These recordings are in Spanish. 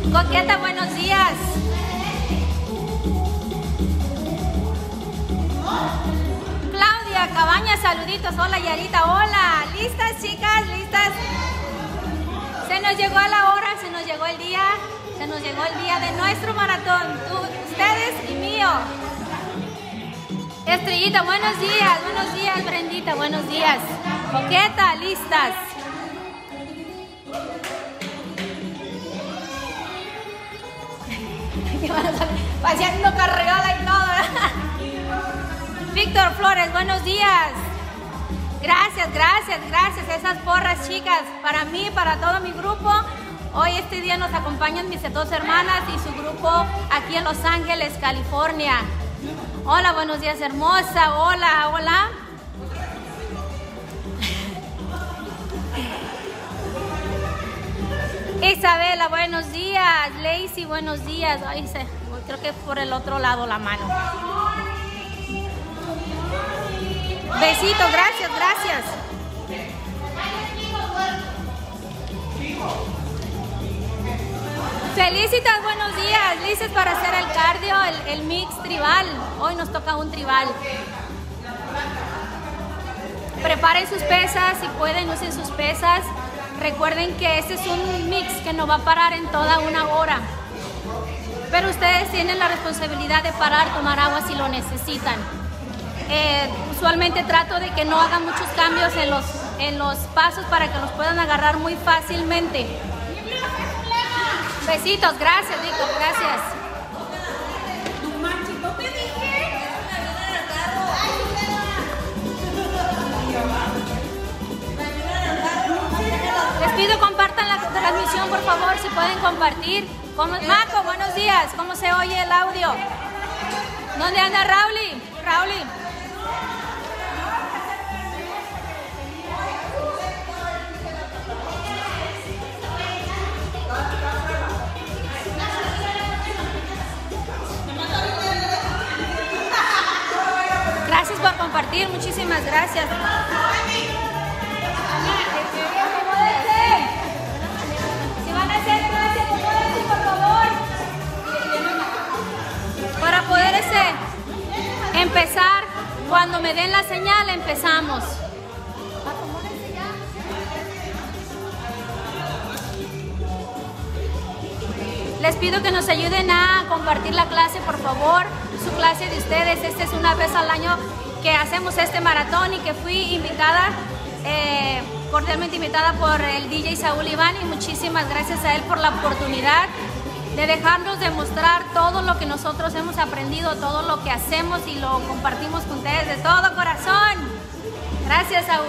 Coqueta, buenos días. Claudia Cabañas, saluditos. Hola, Yarita, hola. ¿Listas, chicas? ¿Listas? Se nos llegó la hora, se nos llegó el día. Se nos llegó el día de nuestro maratón. Ustedes y mío. Estrellita, buenos días. Buenos días, Brendita, buenos días. Coqueta, listas. Haciendo carreola y todo. Víctor Flores, buenos días. Gracias, gracias, gracias. Esas porras, chicas, para mí, para todo mi grupo. Hoy este día nos acompañan mis dos hermanas y su grupo aquí en Los Ángeles, California. Hola, buenos días, hermosa. Hola, hola. Isabela, buenos días. Lacey, buenos días. Ay, creo que por el otro lado la mano. Besitos, gracias, gracias. Felicitas, buenos días. Listas para hacer el cardio, el mix tribal. Hoy nos toca un tribal. Preparen sus pesas, si pueden, usen sus pesas. Recuerden que este es un mix que no va a parar en toda una hora. Pero ustedes tienen la responsabilidad de parar, tomar agua si lo necesitan. Usualmente trato de que no hagan muchos cambios en los pasos para que los puedan agarrar muy fácilmente. Besitos, gracias, Víctor, gracias. Les pido compartan la transmisión, por favor, si pueden compartir. Maco, buenos días. ¿Cómo se oye el audio? ¿Dónde anda Rauli? Rauli. Gracias por compartir, muchísimas gracias. Si van a hacer clase, acomódense, por favor. Para poder empezar, cuando me den la señal, empezamos. Les pido que nos ayuden a compartir la clase, por favor, su clase de ustedes. Esta es una vez al año que hacemos este maratón y que fui invitada, cordialmente invitada por el DJ Saúl Iván, y muchísimas gracias a él por la oportunidad de dejarnos demostrar todo lo que nosotros hemos aprendido, todo lo que hacemos y lo compartimos con ustedes de todo corazón. Gracias, Saúl.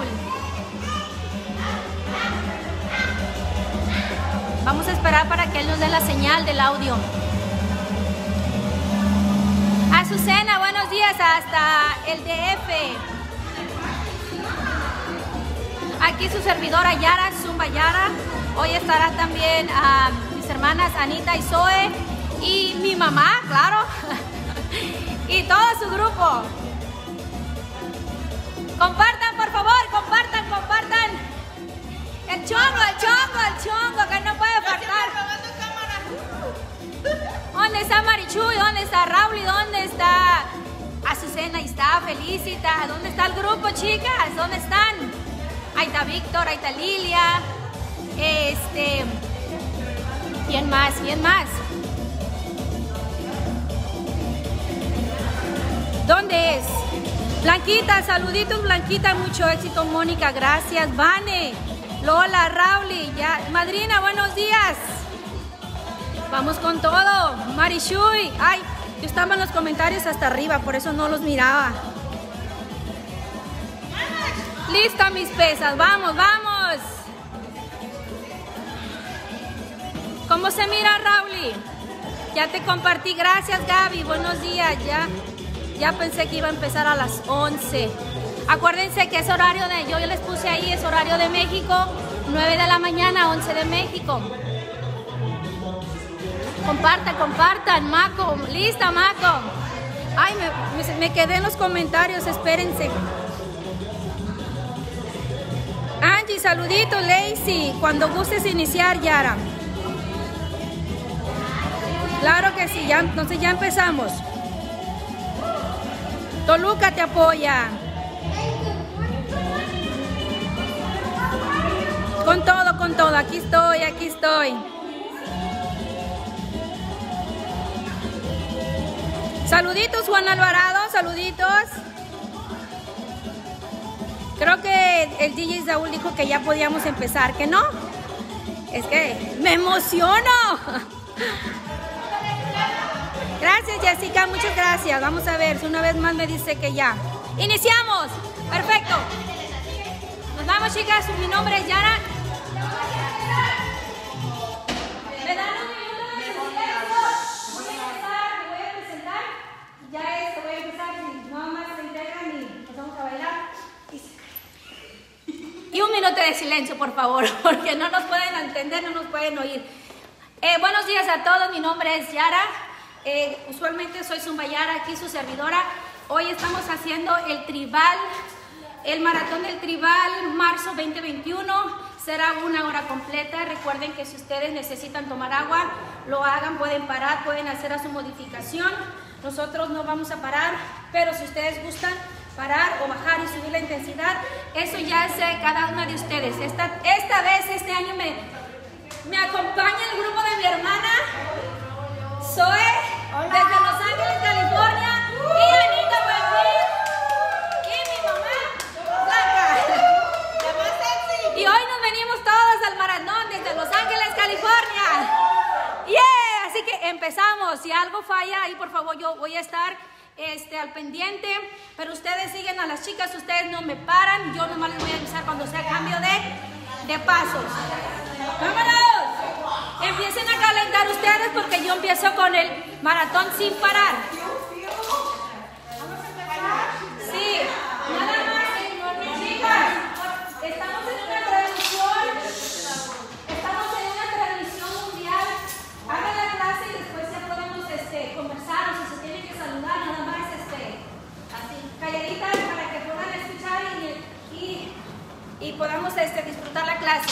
Vamos a esperar para que él nos dé la señal del audio. Azucena, buenos días hasta el DF. Aquí su servidora Yara, Zumba Yara. Hoy estará también mis hermanas Anita y Zoe y mi mamá, claro, y todo su grupo. Compartan, por favor, compartan, compartan. El chongo, que no puede faltar. ¿Dónde está Marichuy? ¿Dónde está Raúl? ¿Dónde está Azucena? Ahí está, Felicita. ¿Dónde está el grupo, chicas? ¿Dónde están? Ahí está Víctor, ahí está Lilia. ¿Quién más? ¿Quién más? ¿Dónde es? Blanquita, saluditos, Blanquita. Mucho éxito, Mónica. Gracias, Vane. Lola, Rauli, ya. Madrina, buenos días. Vamos con todo. Marishui. Ay, yo estaba en los comentarios hasta arriba, por eso no los miraba. Lista, mis pesas. Vamos, vamos. ¿Cómo se mira, Rauli? Ya te compartí. Gracias, Gaby. Buenos días. Ya pensé que iba a empezar a las 11. Acuérdense que es horario yo les puse ahí, es horario de México, 9 de la mañana, 11 de México. Compartan, Maco. Lista, Maco. Ay, me quedé en los comentarios, espérense. Angie, saluditos, Lacey. Cuando gustes iniciar, Yara. Claro que sí, ya, entonces ya empezamos. Toluca te apoya. Con todo, aquí estoy, aquí estoy. Saluditos, Juan Alvarado, saluditos. Creo que el DJ Saúl dijo que ya podíamos empezar, ¿que no? Es que me emociono. Gracias, Jessica, muchas gracias. Vamos a ver si una vez más me dice que ya. ¡Iniciamos! Perfecto. Nos vamos, chicas. Mi nombre es Yara. ¿Me dan un minuto de silencio? Voy a empezar, me voy a presentar. Ya voy a empezar. No más se integran y nos vamos a bailar. Y un minuto de silencio, por favor, porque no nos pueden entender, no nos pueden oír. Buenos días a todos, mi nombre es Yara. Usualmente soy Zumbayara, aquí su servidora. Hoy estamos haciendo el tribal, el maratón del tribal, marzo 2021. Será 1 hora completa. Recuerden que si ustedes necesitan tomar agua, lo hagan, pueden parar, pueden hacer a su modificación. Nosotros no vamos a parar, pero si ustedes gustan parar o bajar y subir la intensidad, eso ya es cada una de ustedes. Esta vez, este año me acompaña el grupo de mi hermana Zoe, desde Los Ángeles, California, y Anita Buenfil, y mi mamá Blanca. Y hoy nos venimos todos al maratón desde Los Ángeles, California. ¡Yeah! Así que empezamos. Si algo falla, ahí por favor yo voy a estar al pendiente, pero ustedes siguen a las chicas, ustedes no me paran, yo nomás les voy a avisar cuando sea cambio de pasos. ¡Vámonos! Empiecen a calentar ustedes porque yo empiezo con el maratón sin parar. Sí, nada más, chicas, estamos en una transmisión mundial. Hagan la clase y después ya podemos conversar, o si se tienen que saludar, nada más así, calladitas para que puedan escuchar y podamos disfrutar la clase.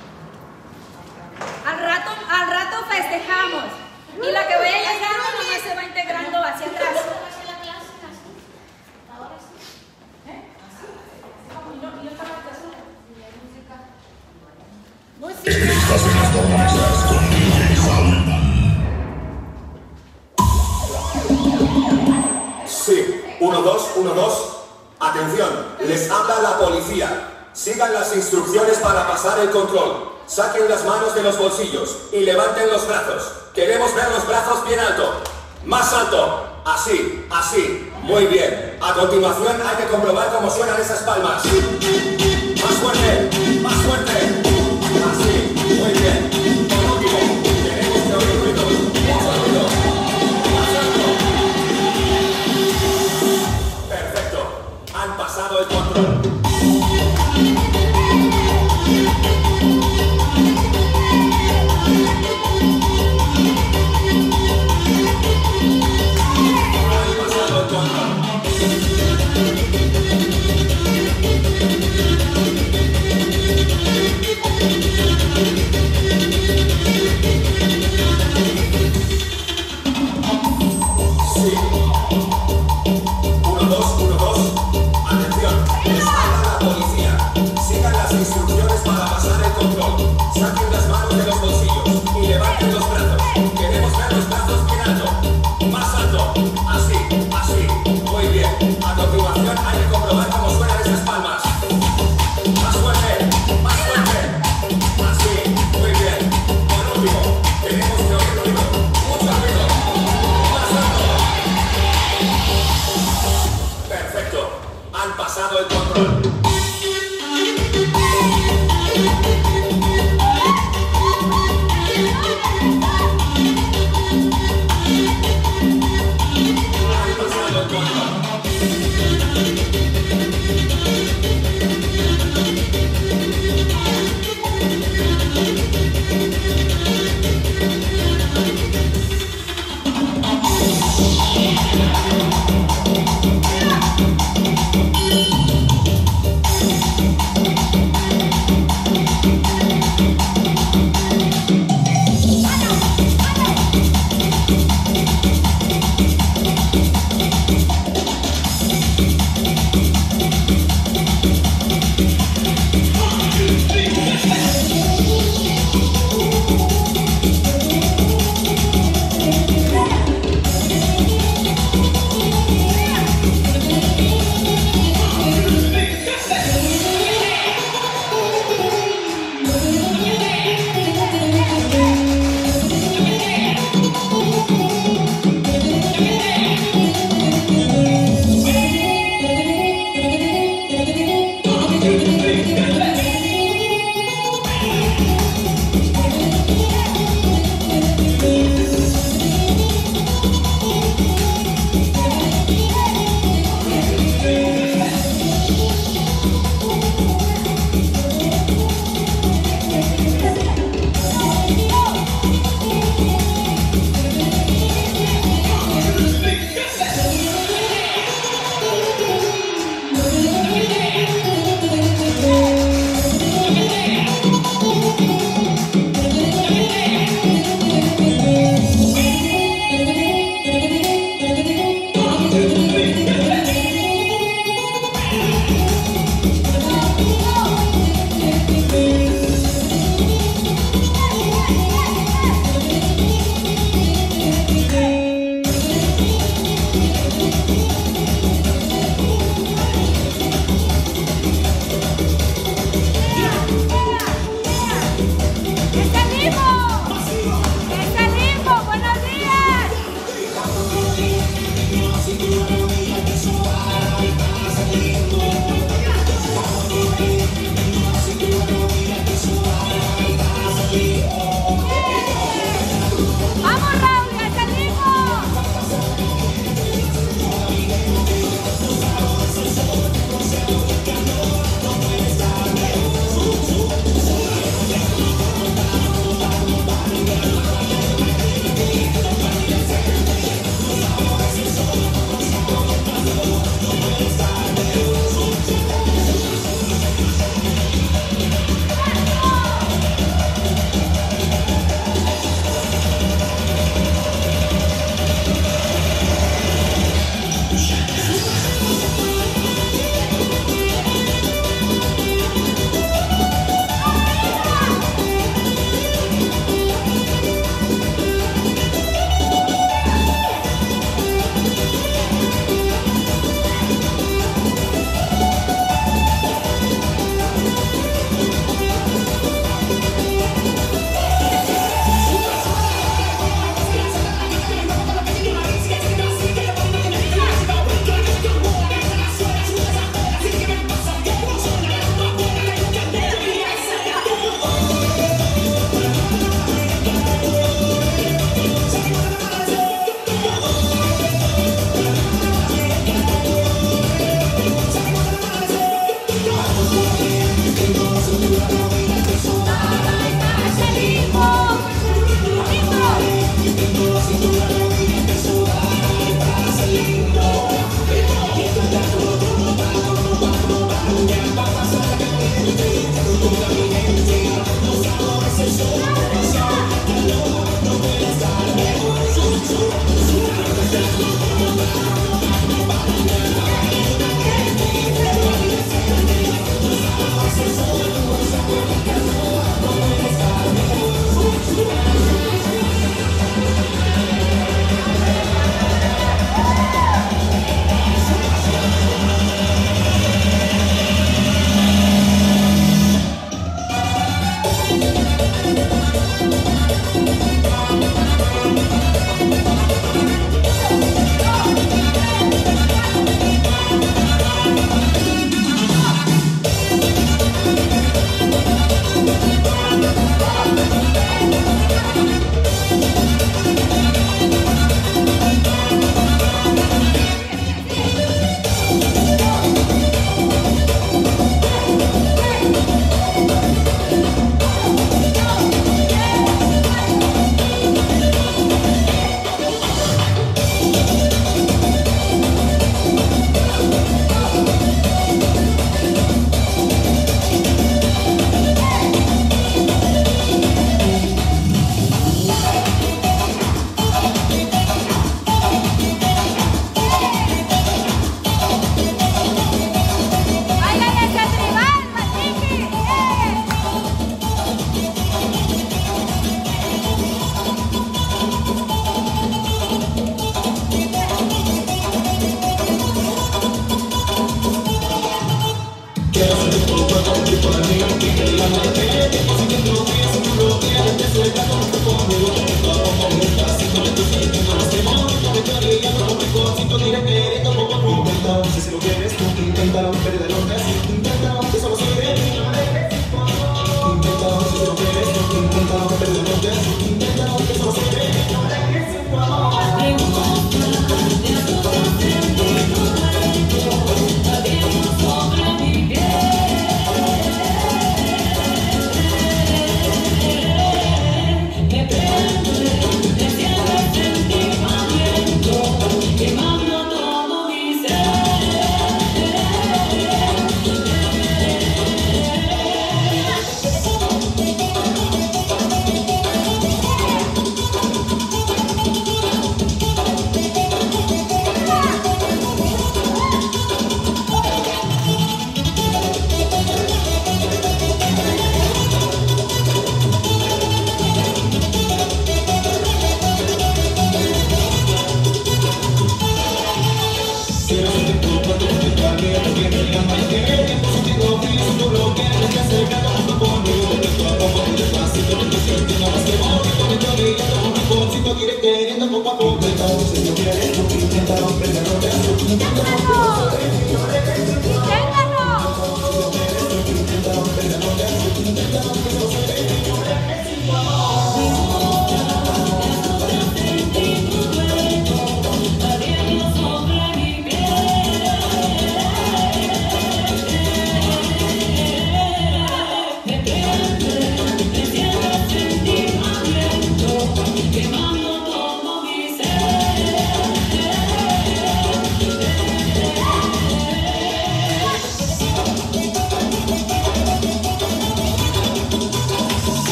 Al rato festejamos y la que vaya llegando nomás se va integrando hacia atrás. Sí, 1, 2, 1, 2. Atención, les habla la policía. Sigan las instrucciones para pasar el control. Saquen las manos de los bolsillos y levanten los brazos. Queremos ver los brazos bien alto. Más alto. Así, así. Muy bien. A continuación hay que comprobar cómo suenan esas palmas. Más fuerte, más fuerte. Así, muy bien. Por último, queremos que oír ruido. Mucho ruido. Más alto. Perfecto. Han pasado el control.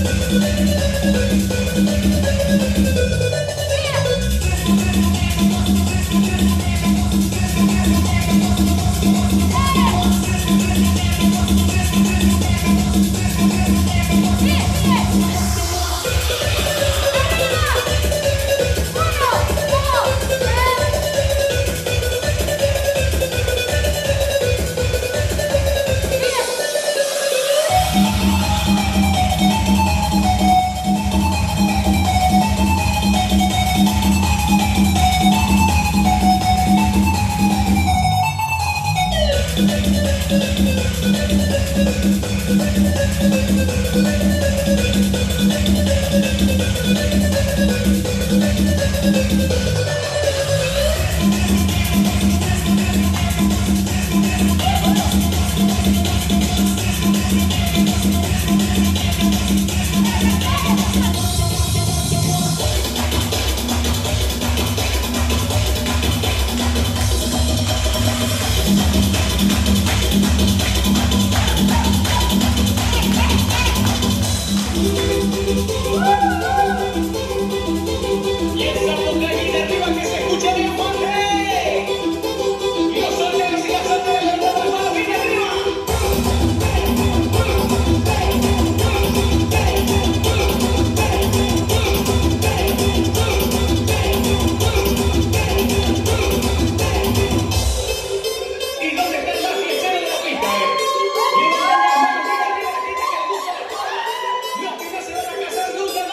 Los que no se van a casar nunca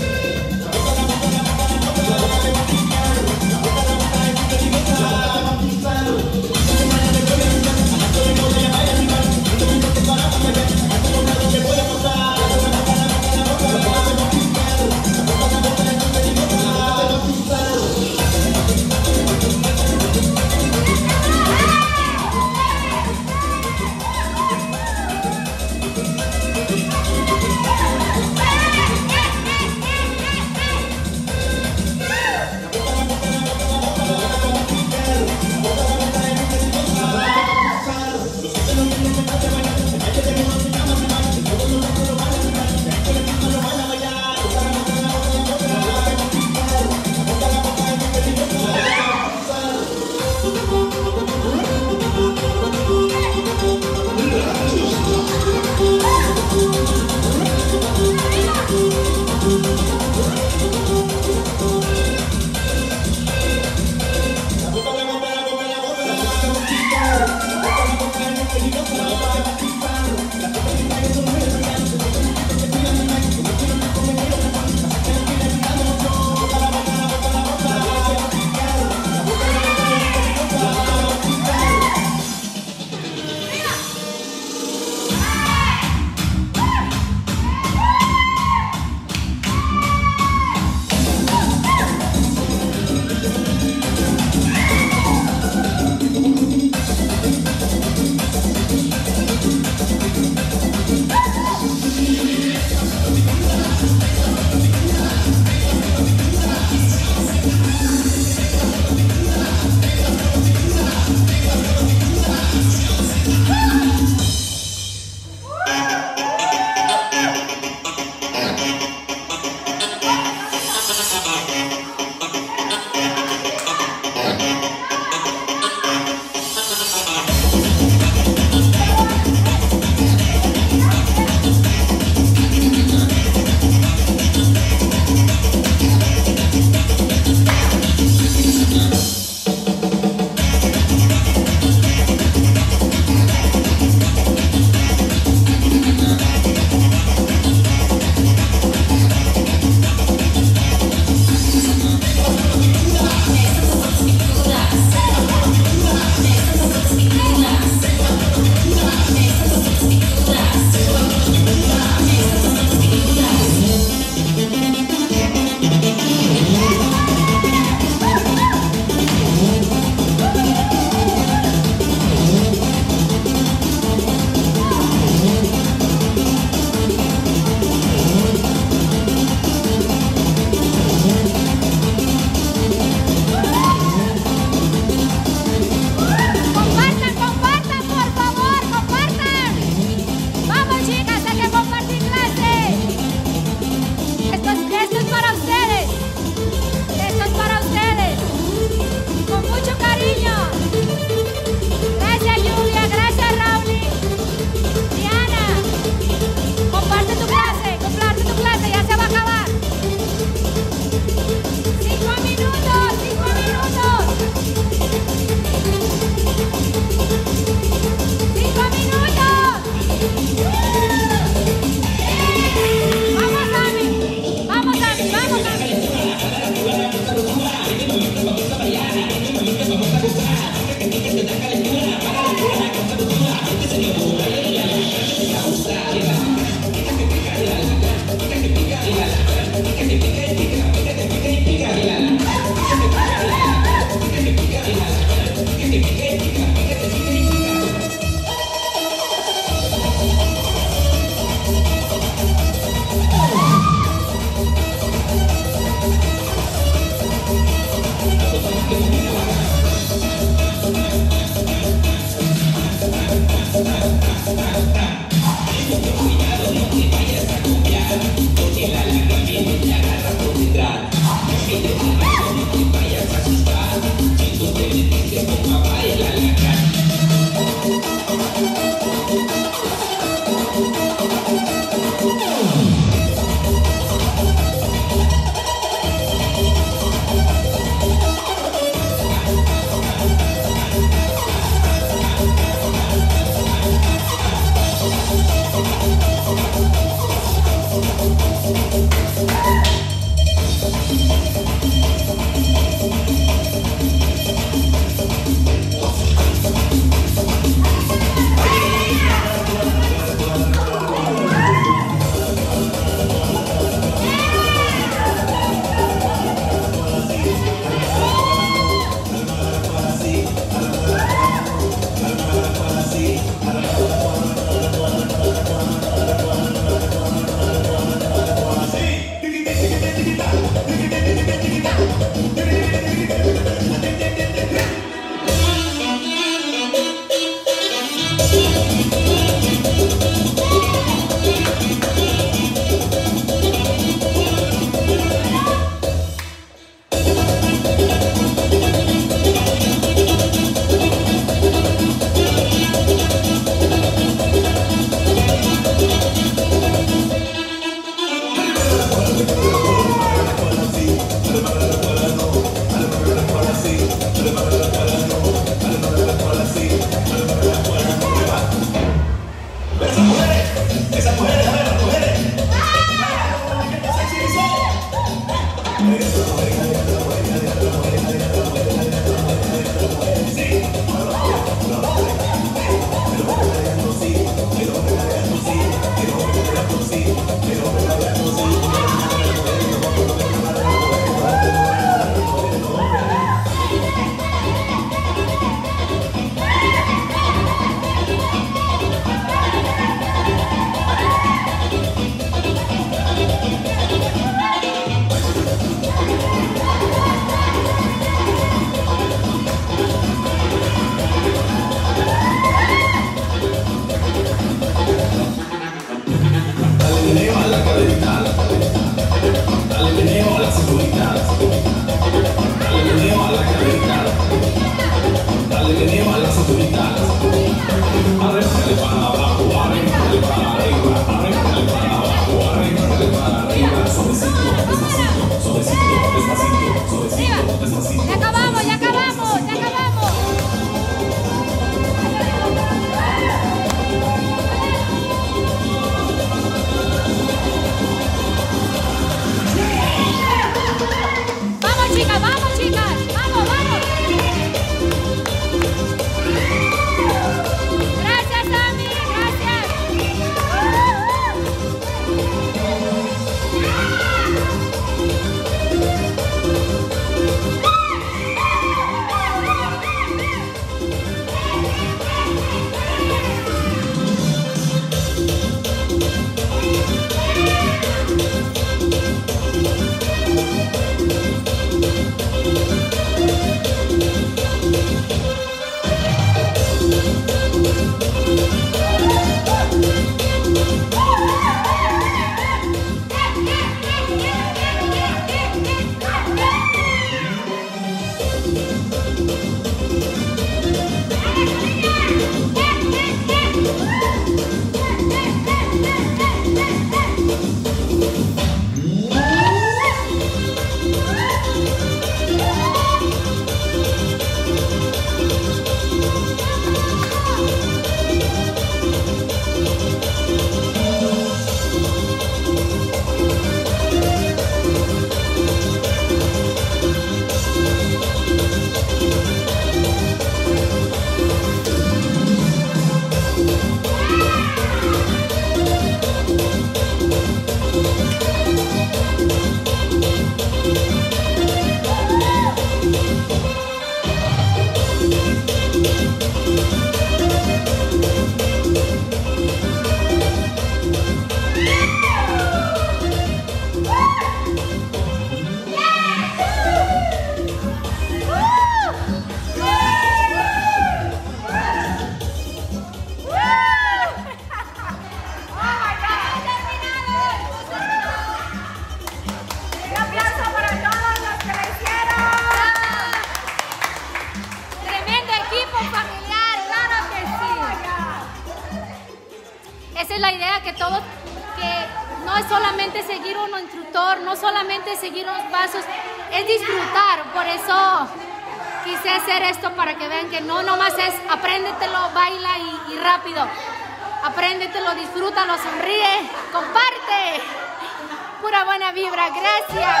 que todo, que no es solamente seguir un instructor, no solamente seguir unos pasos, es disfrutar. Por eso quise hacer esto, para que vean que no nomás es apréndetelo, baila y rápido. Apréndetelo, disfrútalo, sonríe, comparte. Pura buena vibra, gracias.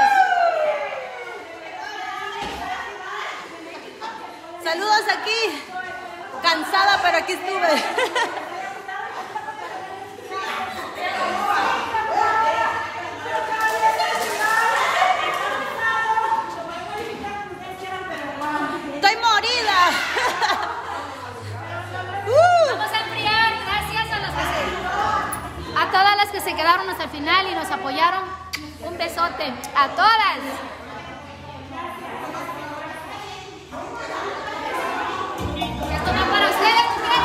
Saludos aquí. Cansada, pero aquí estuve. Estoy morida. Vamos a enfriar, gracias a todas las que se quedaron hasta el final y nos apoyaron. Un besote a todas. Esto va para ustedes,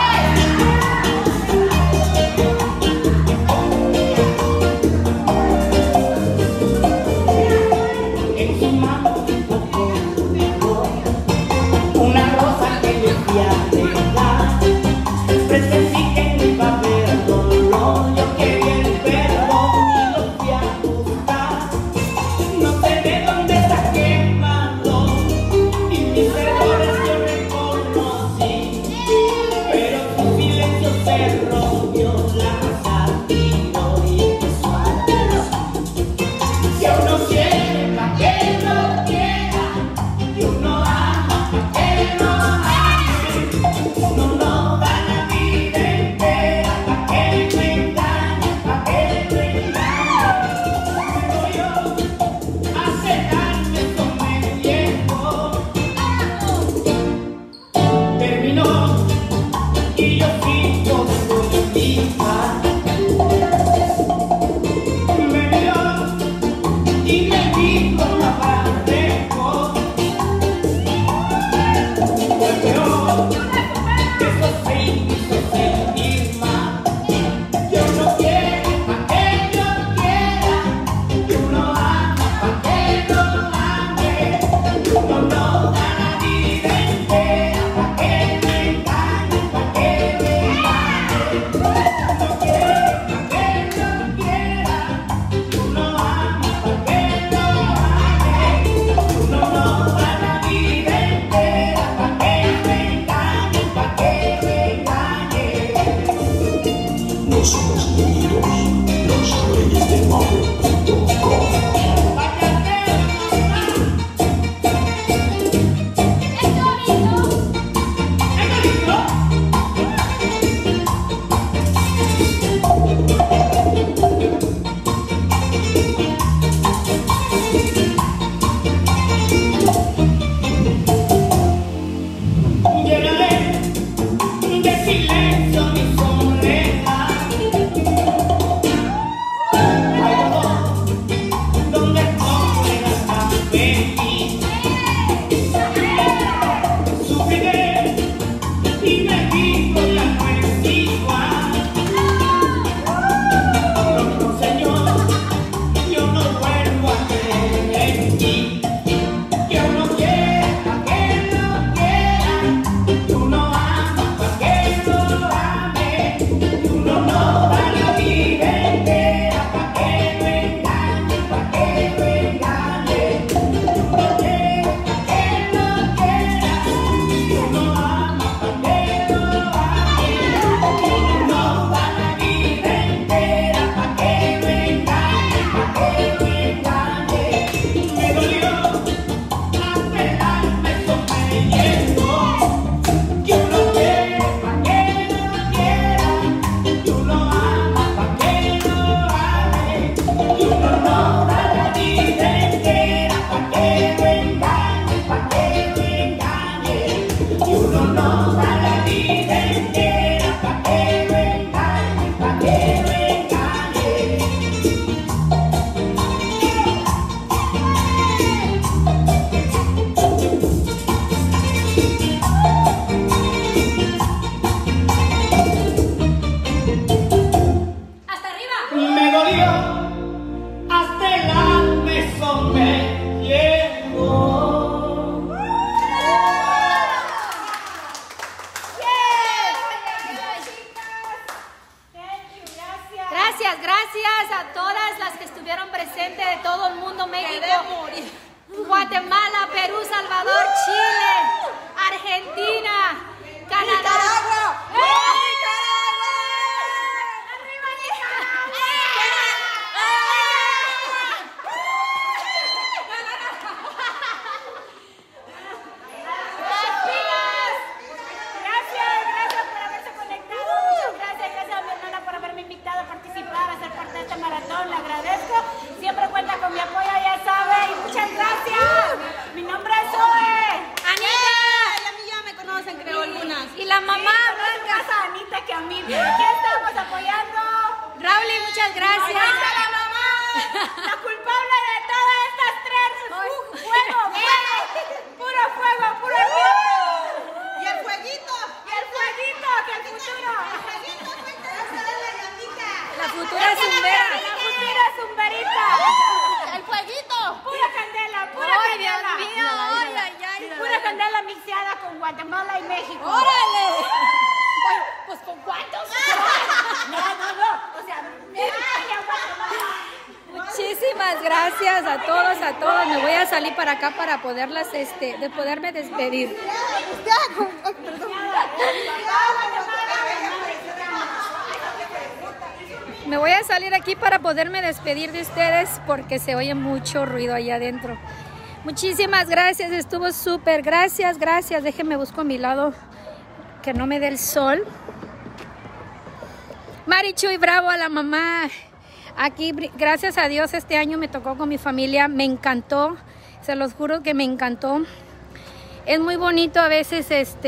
una rosa que decía dejar, presentí que no iba a haber dolor. Yo quería el perdón y lo fui a buscar. No sé de dónde saqué el valor y mis errores yo reconocí, pero tu silencio se rompió, la rosa tiró y empezó a decir: si uno quiere, pa' que no quiera, y uno ama, pa' que no ame, uno no da la vida entera, pa' que no engañe, pa' que no engañe. Pero yo a cegarme esto me llegó, terminó y yo sigo de mi paz. Me miró y me dijo una parejo, fue peor, que eso se hizo sentir mal. Yo no quiero, pa' que yo quiera, y uno ama, pa' que no ame, uno no da la vida entera, pa' que no engañe, pa' que no engañe. No quiero, pa' que yo quiera, uno ama, pa' que no ame, uno no da la vida entera, pa' que no engañe, pa' que no engañe. No somos niños, los reyes del mambo.com. Llenaré de silencio mi soledad. Hay dolor donde pueda tan feliz. Sufriré y me digo ya no es igual. No, Señor, yo no vuelvo a creer en ti. Que uno quiera, pa' que no quiera, que uno ama, pa' que no ame, que uno no da la vida entera, pa' que no engañe, pa' que no engañe. Que uno quiera, pa' que no quiera, que uno ama, pa' que no ame, que uno no da la vida entera, pa' que no engañe, pa' que no engañe. Me dolió hasta el alma, eso me llegó. Que uno quiere, pa' que no quiera, que uno ama, pa' que no ame, que uno no da la vida entera, pa' que no engañe, pa' que no engañe. Que uno no da la vida entera, pa' que no engañe, pa' que no engañe. hasta arriba. Me dolió hasta el alma, eso me llegó. Gracias. Gracias a todas las que estuvieron presentes de todo el mundo, México, Guatemala, Perú, Salvador, Chile, Argentina, Canadá. Nicaragua. ¡Arriba Nicaragua! Gracias por haberse conectado. Muchas gracias a mi hermana por haberme invitado a participar, a ser parte de este maratón. Le agradezco. Siempre cuenta con mi apoyo, ya sabe. Y muchas gracias. Mi nombre es Zoe. Anita. A mí ya me conocen, creo, algunas. Y la mamá Blanca. más a Anita que a mí. Aquí estamos apoyando. Raúl, muchas gracias. Ahí está la mamá. La culpable de todas estas tres. Fuego, puro fuego, puro fuego. Y el fueguito. Y el fueguito, que el futuro. La futura zumbera. La futura zumberita. El fueguito. Pura candela, pura Ay, candela. Dios mío, ay. Pura candela mixeada con Guatemala y México. ¡Órale! Pues ¿con cuántos? No. O sea, México y Guatemala. Muchísimas gracias a todos. Me voy a salir para acá para poderlas, de poderme despedir. Me voy a salir aquí para poderme despedir de ustedes porque se oye mucho ruido allá adentro. Muchísimas gracias, estuvo súper. Gracias. Déjenme busco a mi lado que no me dé el sol. Marichuy, bravo a la mamá. Aquí, gracias a Dios, este año me tocó con mi familia. Me encantó, se los juro que me encantó. Es muy bonito a veces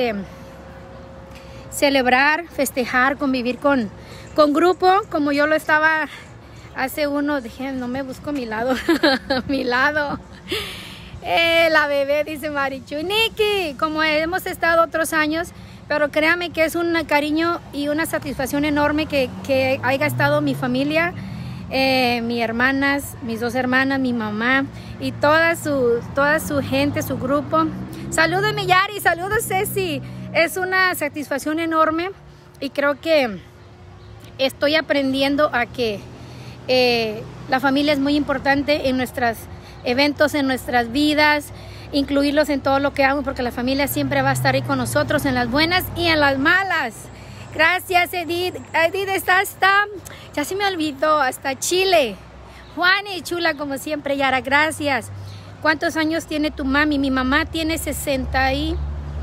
celebrar, festejar, convivir con grupo, como yo lo estaba hace uno. Dije, no me busco mi lado. Mi lado. La bebé, dice Marichuy. Nikki, como hemos estado otros años, pero créame que es un cariño y una satisfacción enorme que haya estado mi familia, mis hermanas, mis dos hermanas, mi mamá y toda su gente, su grupo. Saludos Miyari, saludos Ceci. Es una satisfacción enorme y creo que estoy aprendiendo a que la familia es muy importante en nuestros eventos, en nuestras vidas, incluirlos en todo lo que hago, porque la familia siempre va a estar ahí con nosotros en las buenas y en las malas. Gracias Edith. Edith está ya se me olvidó, hasta Chile. Juani, chula como siempre. Yara, gracias. ¿Cuántos años tiene tu mami? Mi mamá tiene 62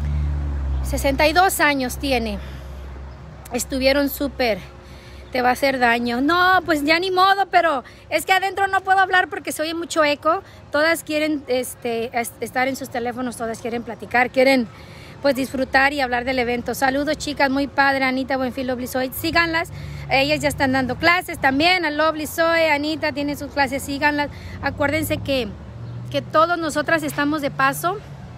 años tiene. Estuvieron súper. Te va a hacer daño. No, pues ya ni modo, pero es que adentro no puedo hablar porque se oye mucho eco. Todas quieren estar en sus teléfonos, todas quieren platicar, quieren pues disfrutar y hablar del evento. Saludos chicas, muy padre, Anita Buenfil, Lovely Zoe, síganlas. Ellas ya están dando clases también, a Lovely Zoe, Anita tiene sus clases, síganlas. Acuérdense que todos nosotras estamos de paso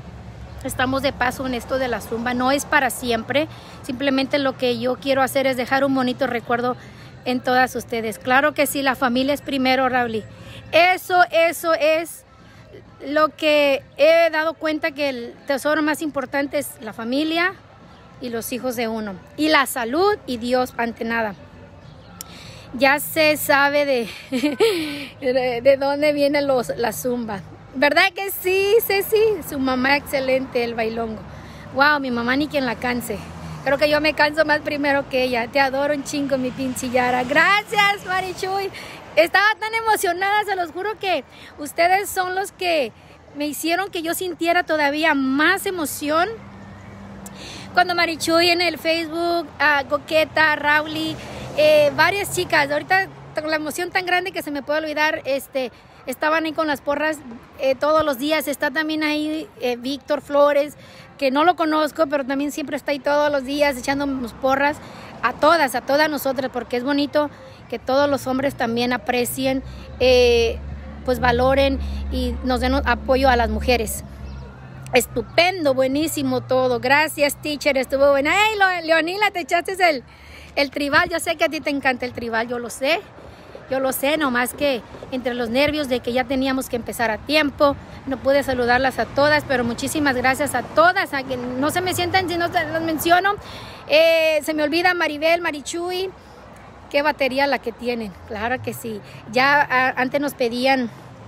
en esto de la zumba, no es para siempre, simplemente lo que yo quiero hacer es dejar un bonito recuerdo en todas ustedes. Claro que sí, la familia es primero, Raúl. Eso es lo que he dado cuenta, que el tesoro más importante es la familia y los hijos de uno, y la salud y Dios ante nada. Ya se sabe de dónde viene la zumba. ¿Verdad que sí, Ceci? Su mamá excelente, el bailongo. Wow, mi mamá ni quien la canse. Creo que yo me canso más primero que ella. Te adoro un chingo, mi pinche Yara. Gracias, Marichuy. Estaba tan emocionada, se los juro que ustedes son los que me hicieron que yo sintiera todavía más emoción. Cuando Marichuy en el Facebook, Coqueta, Rauli, varias chicas, ahorita con la emoción tan grande que se me puede olvidar, estaban ahí con las porras todos los días. Está también ahí Víctor Flores, que no lo conozco, pero también siempre está ahí todos los días echándonos porras a todas nosotras, porque es bonito que todos los hombres también aprecien, pues valoren y nos den apoyo a las mujeres. Estupendo, buenísimo todo. Gracias, teacher, estuvo buena. Hey, Leonila, te echaste el tribal. Yo sé que a ti te encanta el tribal, yo lo sé, nomás que entre los nervios de que ya teníamos que empezar a tiempo, no pude saludarlas a todas, pero muchísimas gracias a todas, a que no se me sientan si no las menciono. Se me olvida Maribel, Marichuy, qué batería la que tienen. Claro que sí. Ya antes nos pedían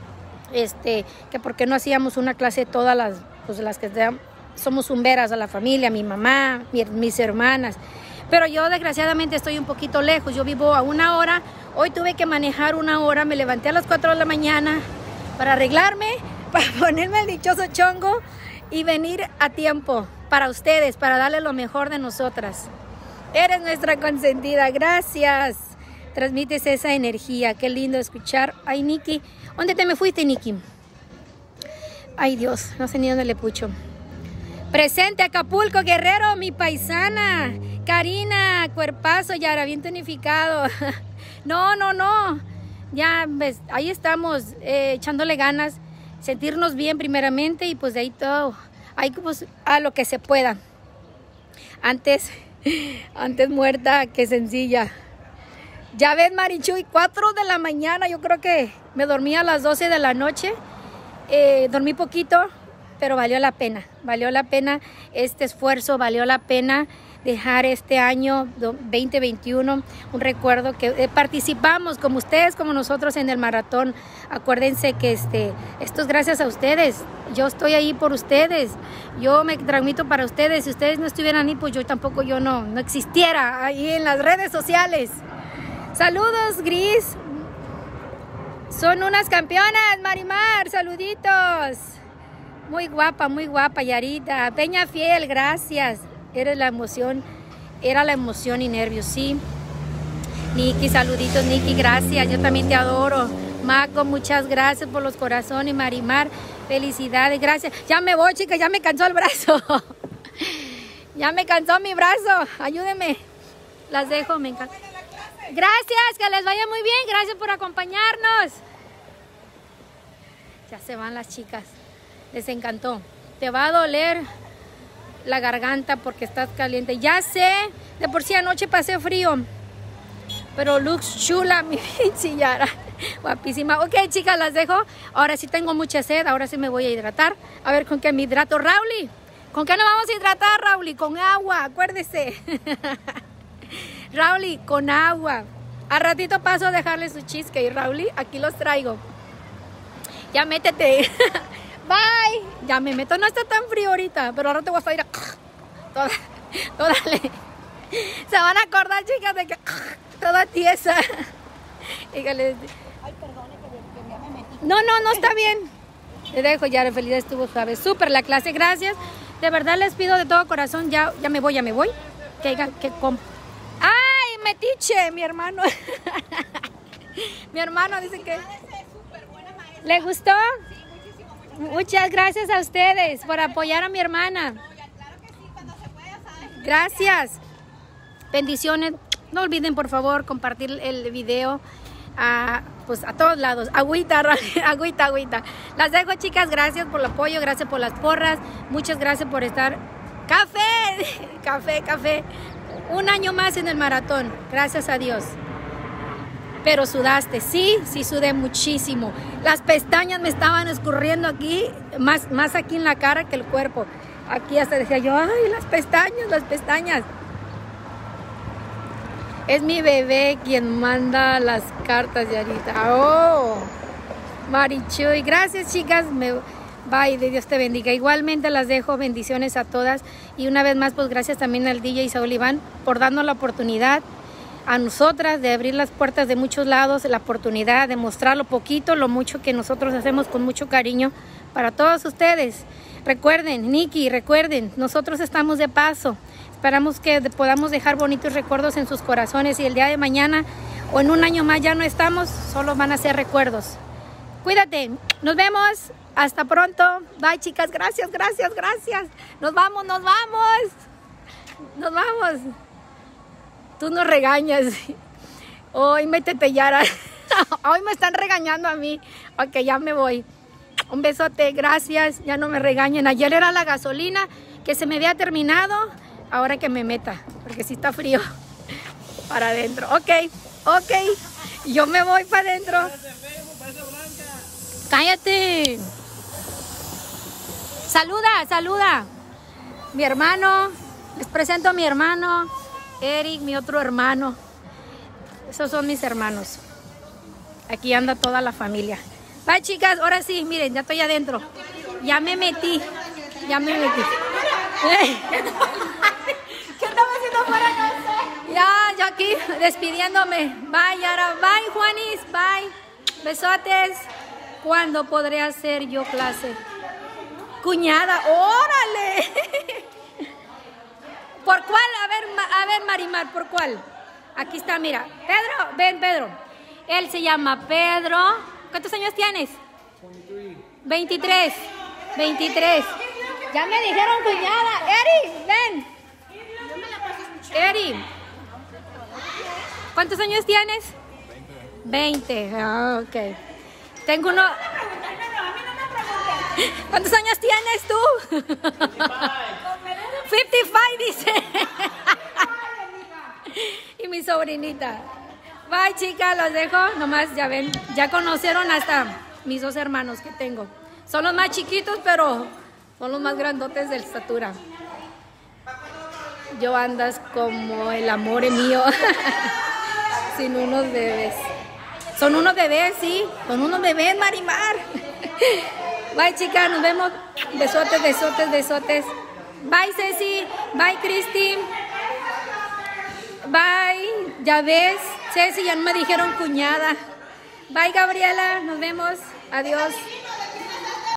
que por qué no hacíamos una clase todas las que somos zumberas a la familia, mi mamá, mis hermanas. Pero yo desgraciadamente estoy un poquito lejos. Yo vivo a 1 hora. Hoy tuve que manejar 1 hora. Me levanté a las 4 de la mañana para arreglarme, para ponerme el dichoso chongo y venir a tiempo para ustedes, para darles lo mejor de nosotras. Eres nuestra consentida. Gracias. Transmites esa energía. Qué lindo escuchar. Ay, Nikki. ¿Dónde te me fuiste, Nikki? Ay, Dios. No sé ni dónde le pucho. Presente Acapulco, Guerrero, mi paisana. Karina, cuerpazo, Yara, bien tonificado. No. Ya ves, ahí estamos echándole ganas, sentirnos bien primeramente y pues de ahí todo, ahí pues a lo que se pueda. Antes muerta que sencilla. Ya ves, Marichuy, 4 de la mañana, yo creo que me dormí a las 12 de la noche. Dormí poquito, pero valió la pena este esfuerzo, valió la pena dejar este año 2021 un recuerdo que participamos como ustedes, como nosotros en el maratón. Acuérdense que esto es gracias a ustedes. Yo estoy ahí por ustedes, yo me transmito para ustedes. Si ustedes no estuvieran ahí, pues yo tampoco, yo no existiera ahí en las redes sociales. Saludos, Gris. Son unas campeonas, Marimar, saluditos. Muy guapa, Yarita. Peña Fiel, gracias. Era la emoción y nervios, sí. Nikki, saluditos, Nikki, gracias. Yo también te adoro. Maco, muchas gracias por los corazones. Marimar, felicidades, gracias. Ya me voy, chicas, ya me cansó el brazo. Ya me cansó mi brazo. Ayúdenme. Las dejo, me encanta. Gracias, que les vaya muy bien. Gracias por acompañarnos. Ya se van las chicas. Les encantó. Te va a doler la garganta porque estás caliente. Ya sé, de por sí anoche pasé frío. Pero looks chula, mi pinche Yara. Guapísima. Ok, chicas, las dejo. Ahora sí tengo mucha sed. Ahora sí me voy a hidratar. A ver con qué me hidrato. Rauli, ¿con qué nos vamos a hidratar, Rauli? Con agua, acuérdese. Rauli, con agua. Al ratito paso a dejarle su cheesecake, Rauli. Aquí los traigo. Ya métete. Bye. Ya me meto. No está tan frío ahorita, pero ahora te voy a salir a... Toda se van a acordar, chicas, de que... Toda tiesa. Dígale. Ay, perdone que ya me metí. No, está bien. Te dejo ya, la felicidad estuvo suave. Súper la clase, gracias. De verdad les pido de todo corazón, ya me voy. ¡Ay, metiche! Mi hermano. Mi hermano dice que... ¿Le gustó? Sí, muchísimo. Muchas gracias a ustedes por apoyar a mi hermana. Claro que sí, cuando se pueda, ¿sabes? Gracias. Bendiciones. No olviden, por favor, compartir el video a todos lados. Agüita. Las dejo, chicas. Gracias por el apoyo, gracias por las porras. Muchas gracias por estar. Café. Un año más en el maratón. Gracias a Dios. Pero sudaste, sí sudé muchísimo. Las pestañas me estaban escurriendo aquí, más aquí en la cara que el cuerpo. Aquí hasta decía yo, ay, las pestañas. Es mi bebé quien manda las cartas, Yarita. Oh, Marichuy. Gracias, chicas. Bye, de Dios te bendiga. Igualmente las dejo, bendiciones a todas. Y una vez más, pues gracias también al DJ Saúl Iván por darnos la oportunidad a nosotras de abrir las puertas de muchos lados, la oportunidad de mostrar lo poquito, lo mucho que nosotros hacemos con mucho cariño para todos ustedes. Recuerden, Nikki, nosotros estamos de paso. Esperamos que podamos dejar bonitos recuerdos en sus corazones y el día de mañana o en un año más ya no estamos, solo van a ser recuerdos. Cuídate, nos vemos, hasta pronto. Bye, chicas, gracias. Nos vamos. Tú nos regañas. Hoy métete, Yara. Hoy me están regañando a mí. Ok, ya me voy. Un besote, gracias. Ya no me regañen. Ayer era la gasolina que se me había terminado. Ahora que me meta, porque sí está frío. Para adentro. Ok. Yo me voy para adentro. Cállate. Saluda. Mi hermano. Les presento a mi hermano. Eric, mi otro hermano. Esos son mis hermanos. Aquí anda toda la familia. Bye, chicas. Ahora sí, miren, ya estoy adentro. Ya me metí. Ya me metí. ¿Qué estaba haciendo afuera? No sé. Ya aquí despidiéndome. Bye, Yara. Bye, Juanis. Bye. Besotes. ¿Cuándo podré hacer yo clase? Cuñada. ¡Órale! ¿Por cuál? A ver, Marimar, ¿por cuál? Aquí está, mira. Pedro, ven, Pedro. Él se llama Pedro. ¿Cuántos años tienes? 23. 23. Ya me dijeron cuñada. Eri, ven. Eri. ¿Cuántos años tienes? 20. Ah, ok. Tengo uno. ¿Cuántos años tienes tú? 55 dice. Y mi sobrinita. Bye, chicas, los dejo. Nomás ya ven, ya conocieron hasta mis dos hermanos que tengo. Son los más chiquitos, pero son los más grandotes de estatura. Yo andas como el amor mío. Sin unos bebés. Son unos bebés, sí. Son unos bebés, Marimar. Bye, chicas, nos vemos. Besotes, besotes, besotes. Bye, Ceci. Bye, Cristi. Bye. Ya ves, Ceci, ya no me dijeron cuñada. Bye, Gabriela. Nos vemos. Adiós.